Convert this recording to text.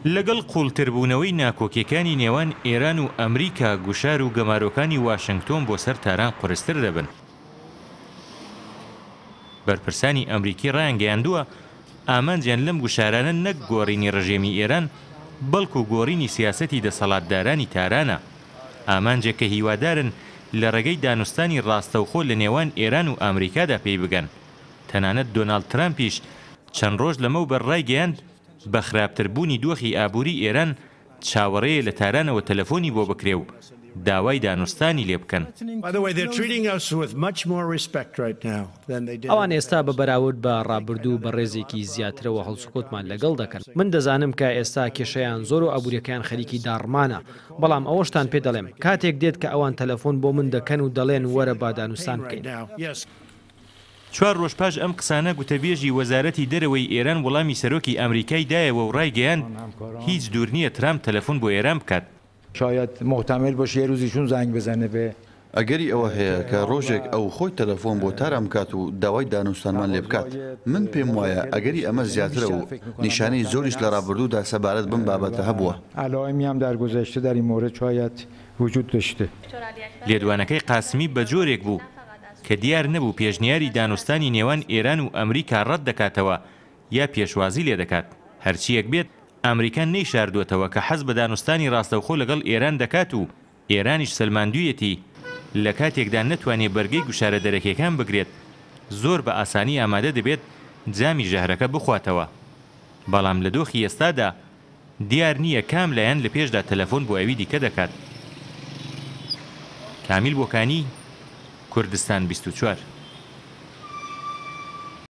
لەگەڵ قوڵتربوونەوەی ناکۆکیەکانی نێوان ئێران و ئەمریکا گوشار و گەمارۆکانی واشنگتۆن بۆ سەر تاران قورستر دەبن. بەرپرسانی ئەمریکی ڕایانگەیاندووە ئامانجیان لەم گوشارانە نەک گۆڕینی ڕژێمی ئێران بەڵکو گۆڕینی سیاسەتی دەسەڵاتدارانی تارانە، ئامانجێک کە هیوادارن لە ڕێگەی دانوستانی ڕاستەوخۆ لە نێوان ئێران و ئامریکادا پێی بگەن. تەنانەت دۆناڵد ترامپیش چەند ڕۆژ لەمەو بەرڕای گەیاند بە خراپتربوونی دۆخی ئابووری ئێران چاوەڕێیە لە تارانەوە تەلەفۆنی بۆ بکرێ و داوای دانوستانی لێ بکەن. ئەوان ئێستا بە بەراورد بە ڕابردوو بە ڕێزێکی زیاترەوە هەڵسوکۆتمان لەگەڵ دەکەن. من دەزانم کە ئێستا کێشەیان زۆر و ئابوووریەکان خەریکی داڕمانە، بەڵام ئەوەشتان پێ دەڵێم کاتێک دێت کە ئەوان تەلەفۆن بۆ من دەکەن و دەڵێن وەرە با دانوستان بکەین. 4 ڕۆژ پاش ئەم قسانە گوتەبێژی وەزارەتی دەرەوەی ئێران وەڵامی سەرۆکی ئەمریکای دایەوە و ڕایگەیاند هیچ دوور نییە ترامپ تەلەفۆن بۆ ئێران بکات. شاید محتمل باشه یه روزی چون زنگ بزنه به ئەگەری ئەوە هەیە کە ڕۆژێک ئەو خۆی تەلەفۆن بۆ تارام بکات و داوای دانوستانمان لێ بکات. من پێم وایە ئەگەری ئەمە زیاترە و نیشانەی زۆریش لە ڕابردوودا سەبارەت بم بابەتە هەبووە. علائمی هم در گذشته در این مورد شاید وجود داشته. لێدوانەکەی قاسمی بە جۆرێک بوو کە دیار نەبوو پێشنیاری دانوستانی نێوان ئێران و ئەمریکا ڕەت دەکاتەوە یا پێشوازی لێ دەکات. هەرچیەک بێت ئەمریکان نەیشاردووەتەوە کە حەز بە دانوستانی ڕاستەوخۆ لەگەڵ ئێران دەکات و ئێرانیش سەلماندوویەتی لە کاتێکدا نەتوانێت بەرگەی گوشارە دەرەکیەکان بگرێت زۆر بە ئاسانی ئامادە دەبێت جامی ژەهرەکە بخواتەوە. بەڵام لە دۆخی ئێستادا دیار نییە کام لایەن لە پێشدا تەلەفۆن بۆ ئەوی دیکە دەکات. کامیل بۆکانی، کوردستان 24.